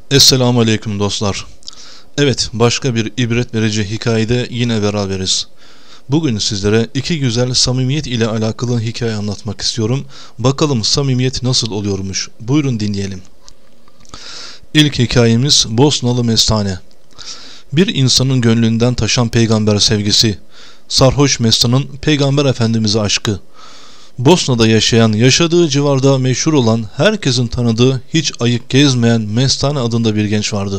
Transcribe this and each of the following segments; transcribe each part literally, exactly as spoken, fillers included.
Esselamu Aleyküm dostlar. Evet, başka bir ibret verici hikayede yine beraberiz. Bugün sizlere iki güzel samimiyet ile alakalı hikaye anlatmak istiyorum. Bakalım samimiyet nasıl oluyormuş. Buyurun dinleyelim. İlk hikayemiz Bosnalı Mestane. Bir insanın gönlünden taşan peygamber sevgisi, sarhoş Mestan'ın peygamber efendimize aşkı. Bosna'da yaşayan, yaşadığı civarda meşhur olan, herkesin tanıdığı, hiç ayık gezmeyen Mestane adında bir genç vardı.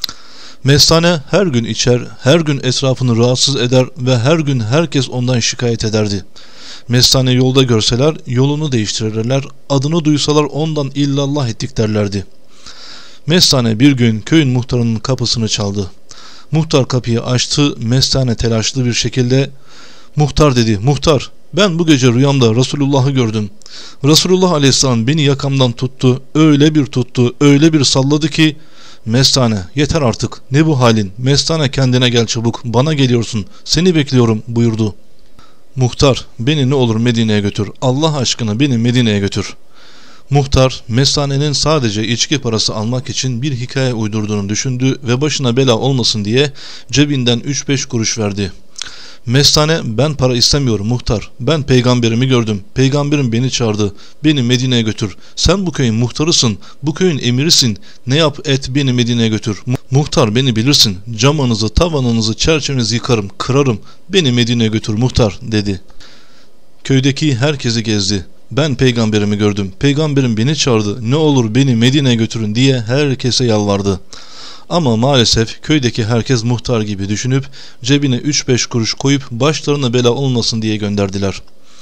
Mestane her gün içer, her gün etrafını rahatsız eder ve her gün herkes ondan şikayet ederdi. Mestane yolda görseler yolunu değiştirirler, adını duysalar ondan illallah ettik derlerdi. Mestane bir gün köyün muhtarının kapısını çaldı. Muhtar kapıyı açtı. Mestane telaşlı bir şekilde "Muhtar" dedi. "Muhtar, ben bu gece rüyamda Resulullah'ı gördüm. Resulullah Aleyhisselam beni yakamdan tuttu, öyle bir tuttu, öyle bir salladı ki..." "Mestane, yeter artık, ne bu halin? Mestane, kendine gel çabuk, bana geliyorsun, seni bekliyorum" buyurdu. "Muhtar, beni ne olur Medine'ye götür, Allah aşkına beni Medine'ye götür." Muhtar, Mestane'nin sadece içki parası almak için bir hikaye uydurduğunu düşündü ve başına bela olmasın diye cebinden üç beş kuruş verdi. Mestane, "Ben para istemiyorum muhtar, ben peygamberimi gördüm, peygamberim beni çağırdı, beni Medine'ye götür, sen bu köyün muhtarısın, bu köyün emirisin, ne yap et beni Medine'ye götür, muhtar beni bilirsin, camınızı, tavanınızı, çerçevenizi yıkarım, kırarım, beni Medine'ye götür muhtar" dedi. Köydeki herkesi gezdi. "Ben peygamberimi gördüm, peygamberim beni çağırdı, ne olur beni Medine'ye götürün" diye herkese yalvardı. Ama maalesef köydeki herkes muhtar gibi düşünüp cebine üç beş kuruş koyup başlarına bela olmasın diye gönderdiler.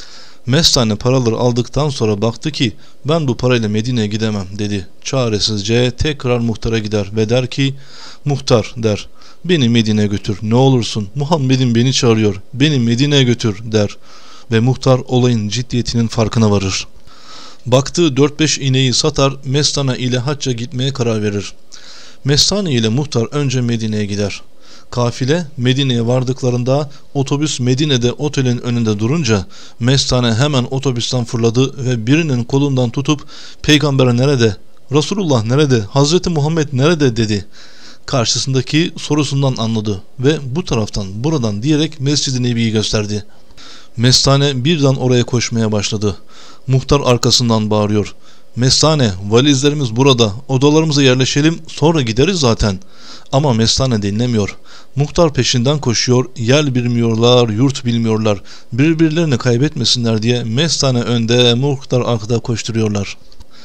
Mestane paraları aldıktan sonra baktı ki "Ben bu parayla Medine'ye gidemem" dedi. Çaresizce tekrar muhtara gider ve der ki "Muhtar" der, "beni Medine'ye götür, ne olursun, Muhammed'in beni çağırıyor, beni Medine'ye götür" der. Ve muhtar olayın ciddiyetinin farkına varır. Baktığı dört beş ineği satar, Mestane ile hacca gitmeye karar verir. Mestane ile muhtar önce Medine'ye gider. Kafile Medine'ye vardıklarında otobüs Medine'de otelin önünde durunca Mestane hemen otobüsten fırladı ve birinin kolundan tutup "Peygamber nerede? Resulullah nerede? Hazreti Muhammed nerede?" dedi. Karşısındaki sorusundan anladı ve "Bu taraftan, buradan" diyerek Mescid-i Nebi'yi gösterdi. Mestane birden oraya koşmaya başladı. Muhtar arkasından bağırıyor: "Mestane, valizlerimiz burada, odalarımıza yerleşelim, sonra gideriz zaten." Ama Mestane dinlemiyor. Muhtar peşinden koşuyor, yer bilmiyorlar, yurt bilmiyorlar, birbirlerini kaybetmesinler diye Mestane önde, muhtar arkada koşturuyorlar.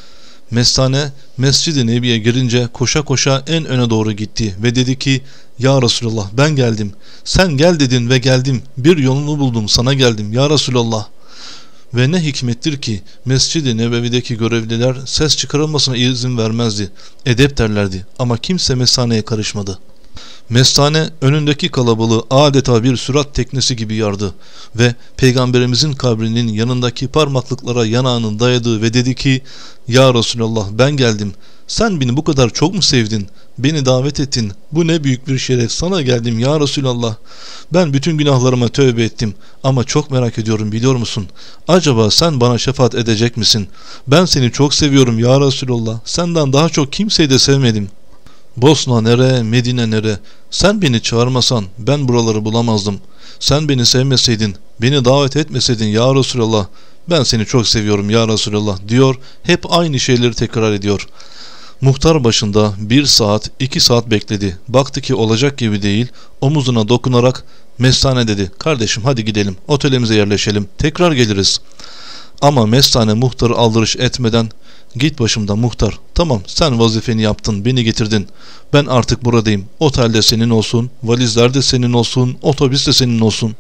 Mestane Mescid-i Nebi'ye girince koşa koşa en öne doğru gitti ve dedi ki "Ya Resulallah, ben geldim, sen gel dedin ve geldim, bir yolunu buldum, sana geldim ya Resulallah." Ve ne hikmettir ki Mescid-i Nebevi'deki görevliler ses çıkarılmasına izin vermezdi, edep derlerdi, ama kimse Mestane'ye karışmadı. Mestane önündeki kalabalığı adeta bir sürat teknesi gibi yardı ve peygamberimizin kabrinin yanındaki parmaklıklara yanağının dayadığı ve dedi ki "Ya Resulallah, ben geldim, sen beni bu kadar çok mu sevdin, beni davet ettin, bu ne büyük bir şeref, sana geldim ya Resulallah, ben bütün günahlarıma tövbe ettim ama çok merak ediyorum, biliyor musun, acaba sen bana şefaat edecek misin, ben seni çok seviyorum ya Resulallah, senden daha çok kimseyi de sevmedim. Bosna nere, Medine nere, sen beni çağırmasan ben buraları bulamazdım, sen beni sevmeseydin, beni davet etmeseydin ya Resulallah, ben seni çok seviyorum ya Resulallah" diyor, hep aynı şeyleri tekrar ediyor. Muhtar başında bir saat, iki saat bekledi, baktı ki olacak gibi değil, omuzuna dokunarak "Mestane" dedi, "Kardeşim hadi gidelim, otelimize yerleşelim, tekrar geliriz." Ama Mestane muhtarı aldırış etmeden "Git başımdan muhtar, tamam, sen vazifeni yaptın, beni getirdin, ben artık buradayım, otel de senin olsun, valizler de senin olsun, otobüs de senin olsun."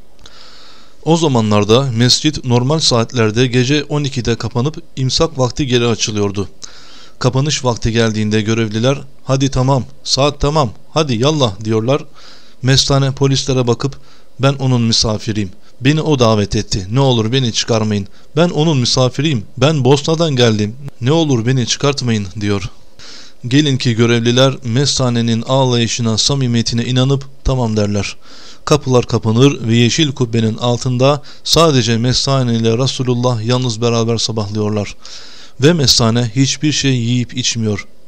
O zamanlarda mescit normal saatlerde gece on ikide kapanıp imsak vakti geri açılıyordu. Kapanış vakti geldiğinde görevliler "Hadi tamam, saat tamam, hadi yallah" diyorlar. Mestane polislere bakıp "Ben onun misafiriyim, beni o davet etti, ne olur beni çıkarmayın, ben onun misafiriyim, ben Bosna'dan geldim, ne olur beni çıkartmayın" diyor. Gelin ki görevliler Mestane'nin ağlayışına, samimiyetine inanıp tamam derler. Kapılar kapanır ve yeşil kubbenin altında sadece Mestane ile Resulullah yalnız beraber sabahlıyorlar. Ve Mestane hiçbir şey yiyip içmiyor.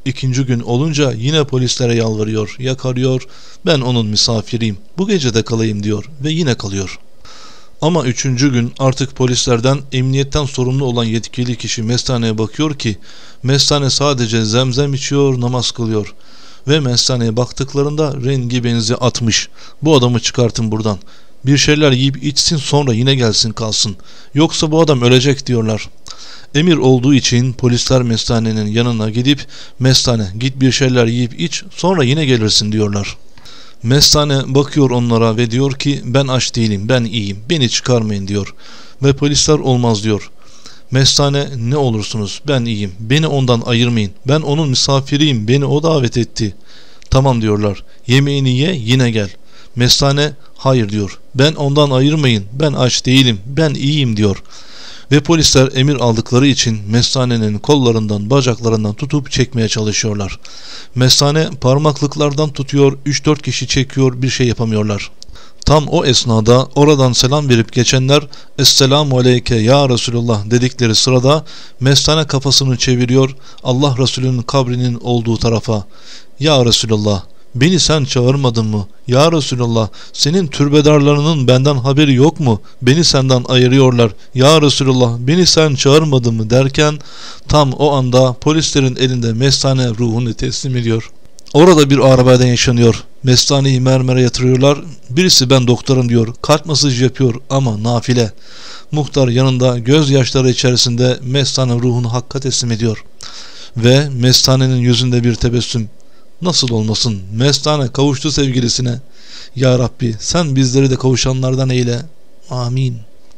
İkinci gün olunca yine polislere yalvarıyor, yakarıyor, ben onun misafiriyim, bu gece de kalayım diyor ve yine kalıyor. Ama üçüncü gün artık polislerden, emniyetten sorumlu olan yetkili kişi mestaneye bakıyor ki mestane sadece zemzem içiyor, namaz kılıyor. Ve mestaneye baktıklarında rengi benzi atmış. Bu adamı çıkartın buradan. Bir şeyler yiyip içsin, sonra yine gelsin kalsın. Yoksa bu adam ölecek diyorlar. Emir olduğu için polisler mestanenin yanına gidip mestane git bir şeyler yiyip iç, sonra yine gelirsin diyorlar. Mestane bakıyor onlara ve diyor ki ben aç değilim, ben iyiyim, beni çıkarmayın diyor. Ve polisler olmaz diyor. Mestane ne olursunuz ben iyiyim, beni ondan ayırmayın, ben onun misafiriyim, beni o davet etti. Tamam diyorlar, yemeğini ye yine gel. Mestane hayır diyor, ben ondan ayırmayın, ben aç değilim, ben iyiyim diyor. Ve polisler emir aldıkları için mestanenin kollarından, bacaklarından tutup çekmeye çalışıyorlar. Mestane parmaklıklardan tutuyor, üç dört kişi çekiyor, bir şey yapamıyorlar. Tam o esnada oradan selam verip geçenler Esselamu aleyke ya Resulullah dedikleri sırada mestane kafasını çeviriyor Allah Resulü'nün kabrinin olduğu tarafa. Ya Resulullah, beni sen çağırmadın mı? Ya Resulullah, senin türbedarlarının benden haberi yok mu? Beni senden ayırıyorlar. Ya Resulullah, beni sen çağırmadın mı derken tam o anda polislerin elinde mestane ruhunu teslim ediyor. Orada bir arabadan yaşanıyor. Mestaneyi mermere yatırıyorlar. Birisi ben doktorum diyor. Kalp masajı yapıyor ama nafile. Muhtar yanında gözyaşları içerisinde mestane ruhunu Hakk'a teslim ediyor. Ve mestanenin yüzünde bir tebessüm. Nasıl olmasın? Mestane kavuştu sevgilisine. Ya Rabbi sen bizleri de kavuşanlardan eyle. Amin.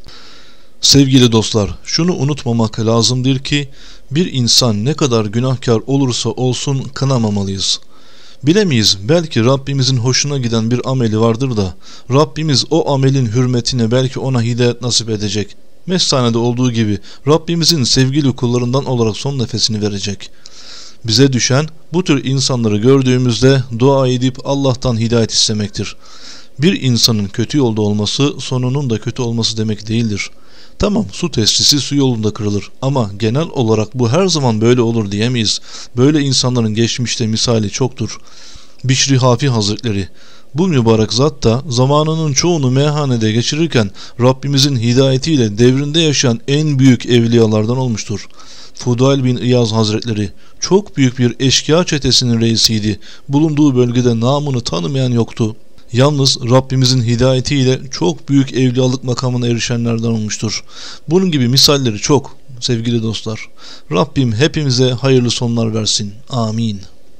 Sevgili dostlar, şunu unutmamak lazımdır ki bir insan ne kadar günahkar olursa olsun kınamamalıyız. Bilemeyiz, belki Rabbimizin hoşuna giden bir ameli vardır da Rabbimiz o amelin hürmetine belki ona hidayet nasip edecek. Mestanede olduğu gibi Rabbimizin sevgili kullarından olarak son nefesini verecek. Bize düşen bu tür insanları gördüğümüzde dua edip Allah'tan hidayet istemektir. Bir insanın kötü yolda olması sonunun da kötü olması demek değildir. Tamam, su testisi su yolunda kırılır ama genel olarak bu her zaman böyle olur diyemeyiz. Böyle insanların geçmişte misali çoktur. Bişri Hafi Hazretleri, bu mübarek zat da zamanının çoğunu meyhanede geçirirken Rabbimizin hidayetiyle devrinde yaşayan en büyük evliyalardan olmuştur. Fudail bin İyaz Hazretleri çok büyük bir eşkıya çetesinin reisiydi. Bulunduğu bölgede namını tanımayan yoktu. Yalnız Rabbimizin hidayetiyle çok büyük evliyalık makamına erişenlerden olmuştur. Bunun gibi misalleri çok sevgili dostlar. Rabbim hepimize hayırlı sonlar versin. Amin.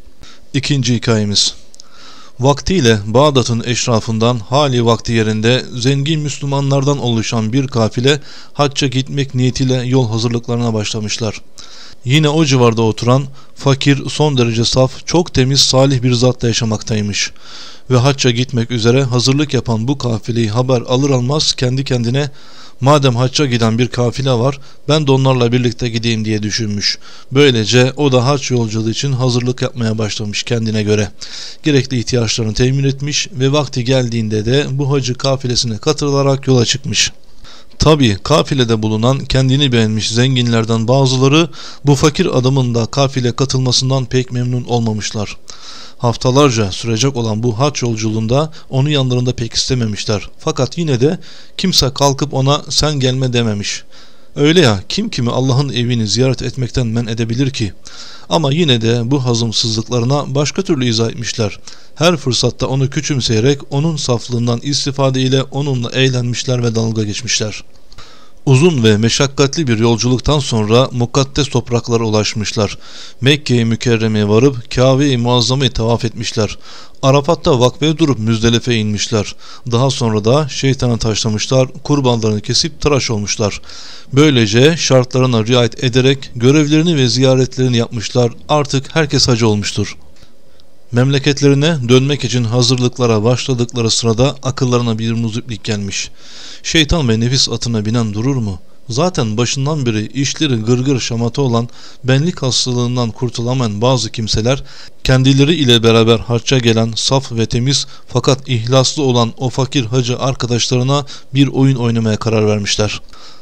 İkinci hikayemiz. Vaktiyle Bağdat'ın eşrafından hali vakti yerinde zengin Müslümanlardan oluşan bir kafile hacca gitmek niyetiyle yol hazırlıklarına başlamışlar. Yine o civarda oturan fakir, son derece saf, çok temiz, salih bir zatla yaşamaktaymış. Ve hacca gitmek üzere hazırlık yapan bu kafileyi haber alır almaz kendi kendine madem hacca giden bir kafile var ben de onlarla birlikte gideyim diye düşünmüş. Böylece o da hac yolculuğu için hazırlık yapmaya başlamış kendine göre. Gerekli ihtiyaçlarını temin etmiş ve vakti geldiğinde de bu hacı kafilesine katılarak yola çıkmış. Tabi kafilede bulunan kendini beğenmiş zenginlerden bazıları bu fakir adamın da kafile katılmasından pek memnun olmamışlar. Haftalarca sürecek olan bu hac yolculuğunda onu yanlarında pek istememişler. Fakat yine de kimse kalkıp ona sen gelme dememiş. Öyle ya, kim kimi Allah'ın evini ziyaret etmekten men edebilir ki? Ama yine de bu hazımsızlıklarına başka türlü izah etmişler. Her fırsatta onu küçümseyerek onun saflığından istifade ile onunla eğlenmişler ve dalga geçmişler. Uzun ve meşakkatli bir yolculuktan sonra mukaddes topraklara ulaşmışlar. Mekke-i Mükerreme'ye varıp Kabe-i Muazzama'yı tavaf etmişler. Arafat'ta vakfeye durup Müzdelife'ye inmişler. Daha sonra da şeytana taşlamışlar, kurbanlarını kesip tıraş olmuşlar. Böylece şartlarına riayet ederek görevlerini ve ziyaretlerini yapmışlar. Artık herkes hacı olmuştur. Memleketlerine dönmek için hazırlıklara başladıkları sırada akıllarına bir muziplik gelmiş. Şeytan ve nefis atına binen durur mu? Zaten başından beri işleri gırgır şamata olan benlik hastalığından kurtulamayan bazı kimseler kendileri ile beraber hacca gelen saf ve temiz fakat ihlaslı olan o fakir hacı arkadaşlarına bir oyun oynamaya karar vermişler.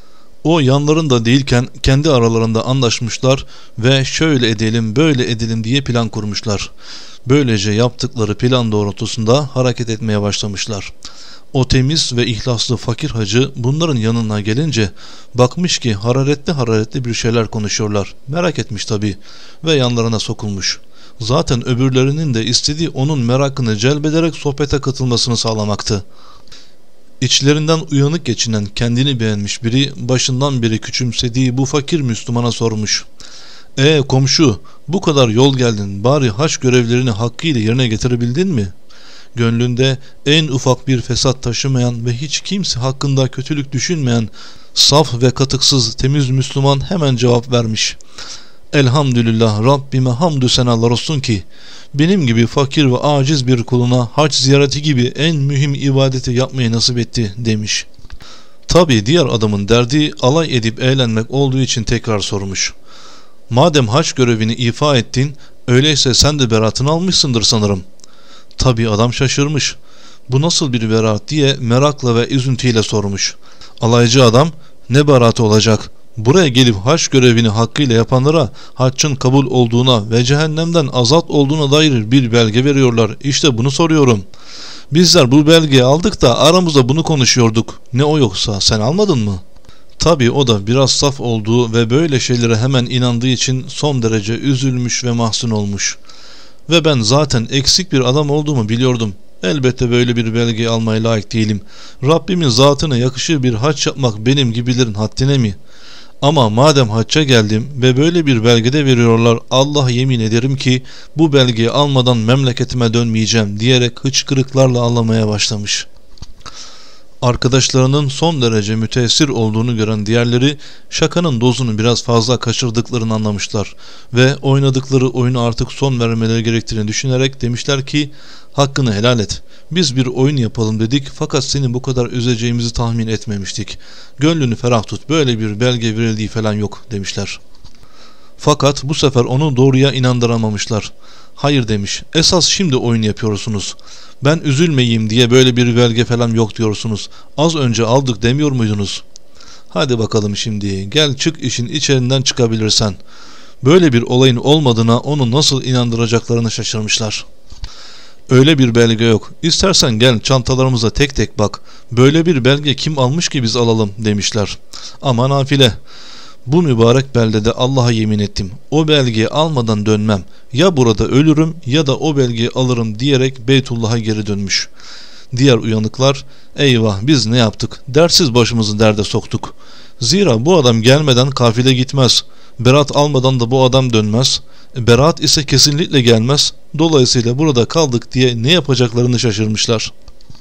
O yanlarında değilken kendi aralarında anlaşmışlar ve şöyle edelim böyle edelim diye plan kurmuşlar. Böylece yaptıkları plan doğrultusunda hareket etmeye başlamışlar. O temiz ve ihlaslı fakir hacı bunların yanına gelince bakmış ki hararetli hararetli bir şeyler konuşuyorlar. Merak etmiş tabii ve yanlarına sokulmuş. Zaten öbürlerinin de istediği onun merakını celbederek sohbete katılmasını sağlamaktı. İçlerinden uyanık geçinen, kendini beğenmiş biri başından beri küçümsediği bu fakir Müslümana sormuş. "E komşu, bu kadar yol geldin, bari haç görevlerini hakkıyla yerine getirebildin mi?" Gönlünde en ufak bir fesat taşımayan ve hiç kimse hakkında kötülük düşünmeyen saf ve katıksız temiz Müslüman hemen cevap vermiş. "Elhamdülillah, Rabbime hamdü senalar olsun ki benim gibi fakir ve aciz bir kuluna hac ziyareti gibi en mühim ibadeti yapmayı nasip etti" demiş. Tabi diğer adamın derdi alay edip eğlenmek olduğu için tekrar sormuş. "Madem hac görevini ifa ettin, öyleyse sen de beratını almışsındır sanırım." Tabi adam şaşırmış. Bu nasıl bir beraat diye merakla ve üzüntüyle sormuş. Alaycı adam, "Ne beratı olacak? Buraya gelip hac görevini hakkıyla yapanlara haccın kabul olduğuna ve cehennemden azat olduğuna dair bir belge veriyorlar. İşte bunu soruyorum. Bizler bu belgeyi aldık da aramızda bunu konuşuyorduk. Ne o yoksa sen almadın mı?" Tabi o da biraz saf olduğu ve böyle şeylere hemen inandığı için son derece üzülmüş ve mahzun olmuş. "Ve ben zaten eksik bir adam olduğumu biliyordum. Elbette böyle bir belgeyi almaya layık değilim. Rabbimin zatına yakışır bir hac yapmak benim gibilerin haddine mi? Ama madem hacca geldim ve böyle bir belgede veriyorlar, Allah'a yemin ederim ki bu belgeyi almadan memleketime dönmeyeceğim" diyerek hıçkırıklarla ağlamaya başlamış. Arkadaşlarının son derece müteessir olduğunu gören diğerleri şakanın dozunu biraz fazla kaçırdıklarını anlamışlar ve oynadıkları oyunu artık son vermeleri gerektiğini düşünerek demişler ki "Hakkını helal et. Biz bir oyun yapalım dedik fakat seni bu kadar üzeceğimizi tahmin etmemiştik. Gönlünü ferah tut, böyle bir belge verildiği falan yok" demişler. Fakat bu sefer onu doğruya inandıramamışlar. "Hayır" demiş, "esas şimdi oyun yapıyorsunuz. Ben üzülmeyeyim diye böyle bir belge falan yok diyorsunuz. Az önce aldık demiyor muydunuz? Hadi bakalım şimdi, gel çık işin içerinden çıkabilirsen." Böyle bir olayın olmadığına onu nasıl inandıracaklarını şaşırmışlar. "Öyle bir belge yok. İstersen gel çantalarımıza tek tek bak. Böyle bir belge kim almış ki biz alalım" demişler. "Ama nafile. Bu mübarek beldede Allah'a yemin ettim. O belgeyi almadan dönmem. Ya burada ölürüm ya da o belgeyi alırım" diyerek Beytullah'a geri dönmüş. Diğer uyanıklar, "Eyvah, biz ne yaptık? Dersiz başımızı derde soktuk. Zira bu adam gelmeden kafile gitmez. Berat almadan da bu adam dönmez. Berat ise kesinlikle gelmez. Dolayısıyla burada kaldık" diye ne yapacaklarını şaşırmışlar.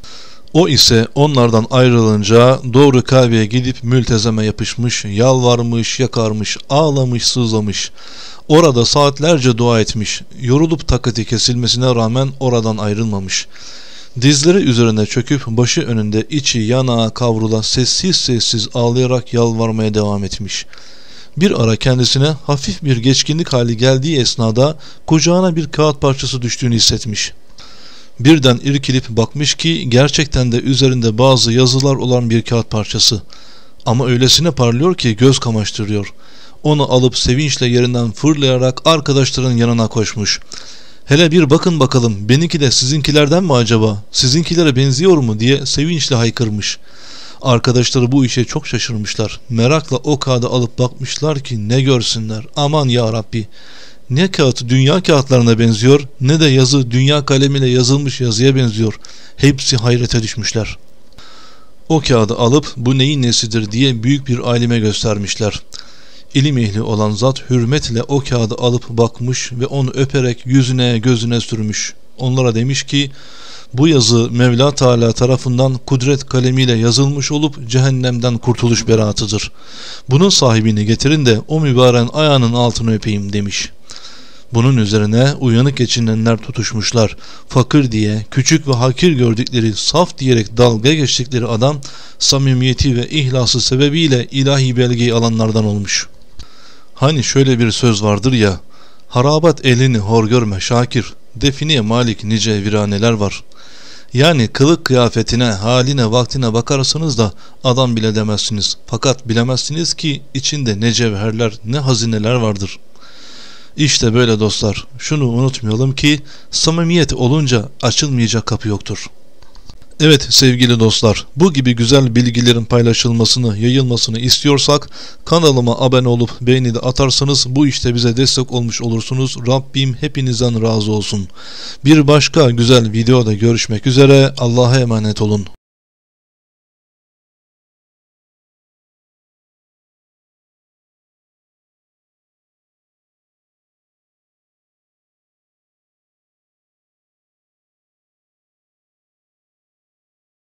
O ise onlardan ayrılınca doğru Kabe'ye gidip mültezeme yapışmış, yalvarmış, yakarmış, ağlamış, sızlamış. Orada saatlerce dua etmiş, yorulup takati kesilmesine rağmen oradan ayrılmamış. Dizleri üzerine çöküp başı önünde içi yanağa kavrula sessiz sessiz ağlayarak yalvarmaya devam etmiş. Bir ara kendisine hafif bir geçkinlik hali geldiği esnada kucağına bir kağıt parçası düştüğünü hissetmiş. Birden irkilip bakmış ki gerçekten de üzerinde bazı yazılar olan bir kağıt parçası. Ama öylesine parlıyor ki göz kamaştırıyor. Onu alıp sevinçle yerinden fırlayarak arkadaşların yanına koşmuş. "Hele bir bakın bakalım, benimki de sizinkilerden mi acaba? Sizinkilere benziyor mu?" diye sevinçle haykırmış. Arkadaşları bu işe çok şaşırmışlar. Merakla o kağıdı alıp bakmışlar ki ne görsünler. Aman ya Rabbi! Ne kağıt dünya kağıtlarına benziyor, ne de yazı dünya kalemiyle yazılmış yazıya benziyor. Hepsi hayrete düşmüşler. O kağıdı alıp bu neyin nesidir diye büyük bir alime göstermişler. İlim ehli olan zat hürmetle o kağıdı alıp bakmış ve onu öperek yüzüne gözüne sürmüş. Onlara demiş ki, "Bu yazı Mevla Teala tarafından kudret kalemiyle yazılmış olup cehennemden kurtuluş beraatıdır. Bunun sahibini getirin de o mübaren ayağının altını öpeyim" demiş. Bunun üzerine uyanık geçinenler tutuşmuşlar. Fakir diye, küçük ve hakir gördükleri, saf diyerek dalga geçtikleri adam samimiyeti ve ihlası sebebiyle ilahi belgeyi alanlardan olmuş. Hani şöyle bir söz vardır ya, "Harabat elini hor görme Şakir, definiye malik nice viraneler var." Yani kılık kıyafetine, haline, vaktine bakarsanız da adam bile demezsiniz. Fakat bilemezsiniz ki içinde ne cevherler, ne hazineler vardır. İşte böyle dostlar. Şunu unutmayalım ki samimiyet olunca açılmayacak kapı yoktur. Evet sevgili dostlar, bu gibi güzel bilgilerin paylaşılmasını, yayılmasını istiyorsak kanalıma abone olup beğeni de atarsanız bu işte bize destek olmuş olursunuz. Rabbim hepinizden razı olsun. Bir başka güzel videoda görüşmek üzere. Allah'a emanet olun.